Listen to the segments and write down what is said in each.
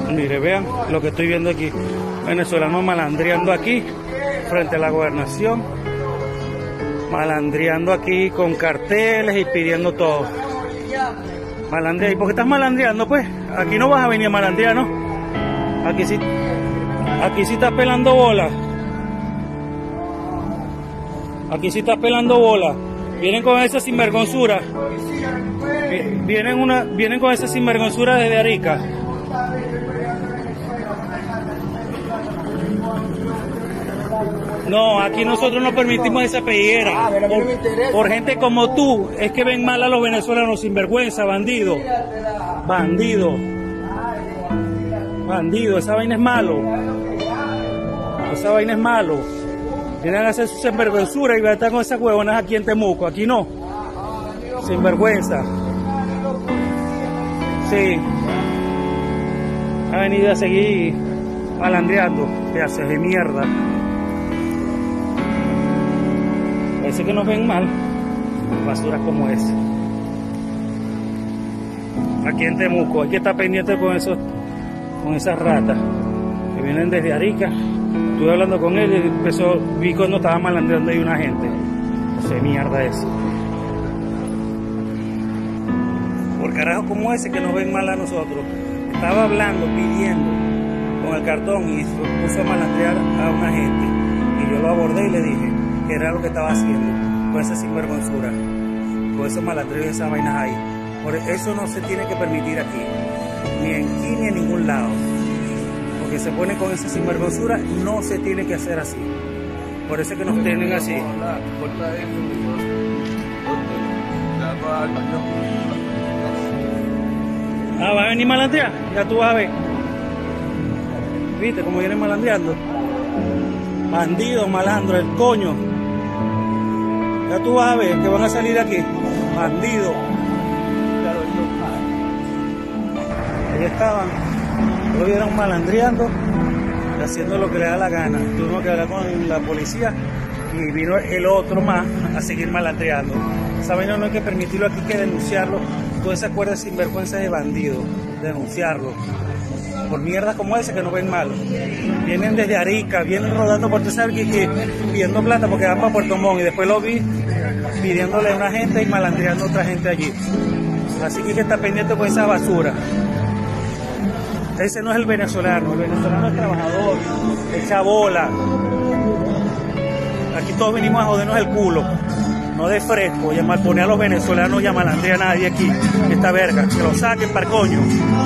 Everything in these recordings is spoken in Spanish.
Mire, vean lo que estoy viendo aquí. Venezolanos malandreando aquí, frente a la gobernación. Malandreando aquí con carteles y pidiendo todo. Malandrea. ¿Y por qué estás malandreando, pues? Aquí no vas a venir a malandrear, ¿no? Aquí sí estás pelando bola. Aquí sí estás pelando bola. Vienen con esa sinvergonzura. Vienen con esa sinvergonzura desde Arica. No, aquí nosotros no permitimos esa pellera. Por gente como tú, es que ven mal a los venezolanos, sinvergüenza, bandido. Bandido. Bandido, esa vaina es malo. Esa vaina es malo. Vienen a hacer su sinvergüenzura y van a estar con esas huevonas aquí en Temuco. Aquí no. Sinvergüenza. Sí. Ha venido a seguir malandreando. Pedazos de mierda. Parece que nos ven mal. Basuras como esa. Aquí en Temuco. Hay que estar pendiente con esas ratas que vienen desde Arica. Estuve hablando con él y vi cuando estaba malandreando ahí una gente. No sé, mierda eso. Por carajo como ese que nos ven mal a nosotros. Estaba hablando, pidiendo con el cartón y se puso a malandrear a una gente. Y yo lo abordé y le dije que era lo que estaba haciendo, con esa sinvergonzura, con esos malandreos y esas vainas ahí. Por eso no se tiene que permitir aquí, ni aquí ni en ningún lado. Porque se pone con esa sinvergonzura, no se tiene que hacer así. Por eso es que nos tienen así. Ah, ¿va a venir malandrear? Ya tú vas a ver. ¿Viste cómo vienen malandreando? Bandido, malandro, el coño. Ya tú vas a ver que van a salir aquí. Bandido. Ahí estaban. Lo vieron malandreando, haciendo lo que le da la gana. Tuvimos que hablar con la policía y vino el otro más a seguir malandreando. Esa vaina no hay que permitirlo aquí, hay que denunciarlo. Todo ese acuerdo de sinvergüenza de bandido, denunciarlo. Por mierdas como ese que no ven mal. Vienen desde Arica, vienen rodando por Tesarqui pidiendo plata porque van para Puerto Montt y después lo vi pidiéndole a una gente y malandreando a otra gente allí. Así que hay que estar pendiente con esa basura. Ese no es el venezolano es trabajador, echa bola. Aquí todos vinimos a jodernos el culo, no de fresco, y a malponer a los venezolanos y a malandrear a nadie aquí, esta verga, que lo saquen para coño.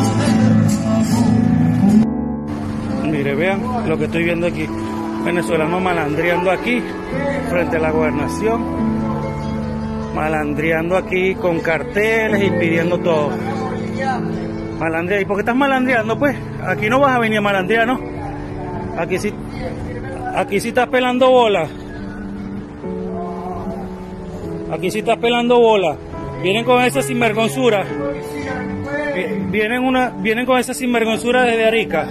Mire, vean lo que estoy viendo aquí, venezolanos malandreando aquí, frente a la gobernación, malandreando aquí con carteles y pidiendo todo. Malandrea. ¿Y por qué estás malandreando, pues? Aquí no vas a venir a malandrear, ¿no? Aquí sí estás pelando bola. Aquí sí estás pelando bola. Vienen con esa sinvergonzura. Vienen con esa sinvergonzura desde Arica.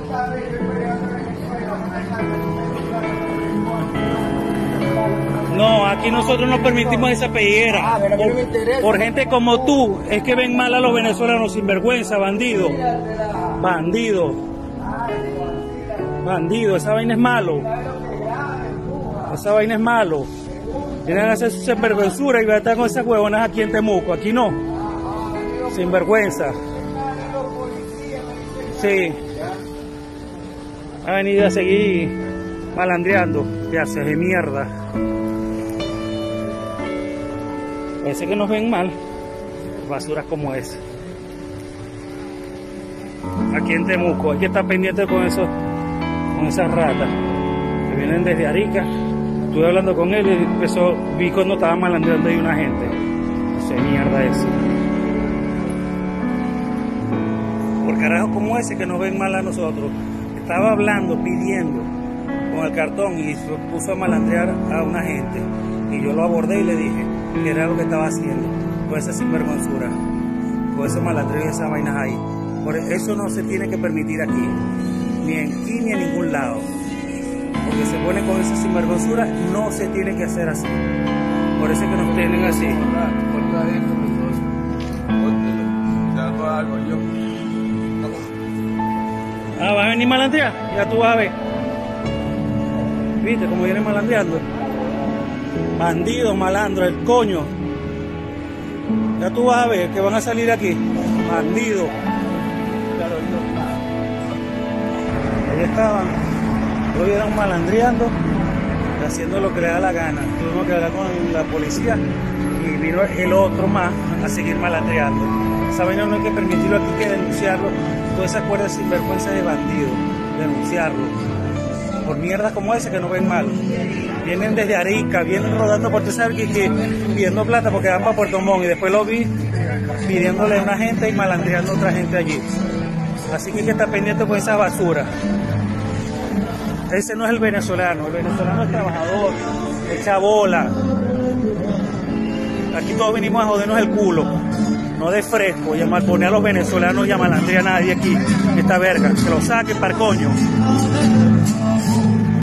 No, aquí nosotros no permitimos esa pellera. Por gente como tú, es que ven mal a los venezolanos, sinvergüenza, bandido. Bandido. Bandido, esa vaina es malo. Esa vaina es malo. Vienen a hacer su sinvergüenzura y van a estar con esas huevonas aquí en Temuco. Aquí no. Sinvergüenza. Sí. Ha venido a seguir malandreando. Pedazos de mierda. Parece que nos ven mal. Basuras como esa. Aquí en Temuco. Hay que estar pendiente con esas ratas que vienen desde Arica. Estuve hablando con él y vi cuando estaba malandreando ahí una gente. Esa mierda eso. Por carajo como ese que nos ven mal a nosotros. Estaba hablando, pidiendo con el cartón y se puso a malandrear a una gente. Y yo lo abordé y le dije que era lo que estaba haciendo, con esa sinvergonzura, con ese malandreo y esas vainas ahí. Por eso no se tiene que permitir aquí, ni aquí ni en ningún lado. Porque se pone con esa sinvergonzura, no se tiene que hacer así. Por eso es que nos tienen así. Ah, ¿vas a venir malandrear? Ya tú vas a ver. ¿Viste cómo vienen malandreando? Bandido, malandro, el coño. Ya tú vas a ver que van a salir aquí. Bandido. Ahí estaban. Lo vieron malandreando, haciendo lo que le da la gana. Tuvimos que hablar con la policía y vino el otro más a seguir malandreando. Esa vaina no hay que permitirlo, aquí hay que denunciarlo. Todas esas cuerdas sinvergüenza de bandidos, denunciarlo. Por mierdas como esa que no ven mal. Vienen desde Arica, vienen rodando por que pidiendo plata porque van para Puerto Montt y después lo vi pidiéndole a una gente y malandreando a otra gente allí. Así que hay que estar pendiente con esa basura. Ese no es el venezolano es trabajador, echa bola. Aquí todos venimos a jodernos el culo, no de fresco, y a malponer a los venezolanos y a malandrear a nadie aquí, esta verga, que lo saquen para el coño.